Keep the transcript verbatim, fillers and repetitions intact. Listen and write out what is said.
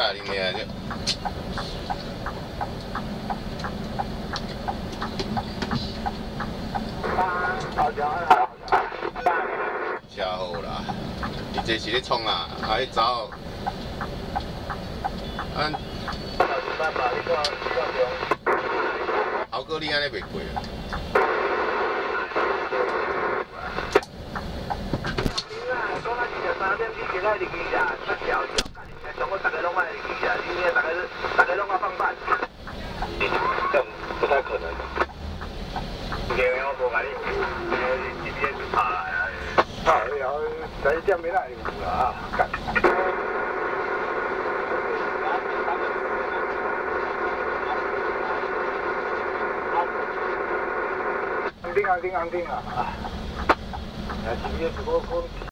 啦，你娘这。 好家伙！ 车好啦，伊这是咧创啊，啊迄走。啊。豪哥，你安尼袂过啊？ 三点你今仔日去呀，出条条，全部大家拢爱去呀，今天大家大家拢爱放饭。这不太可能。今天我无甲你，我今天就爬来啊。爬了，在这边来有啦，干。安定安定安定啊！啊，今天是我我。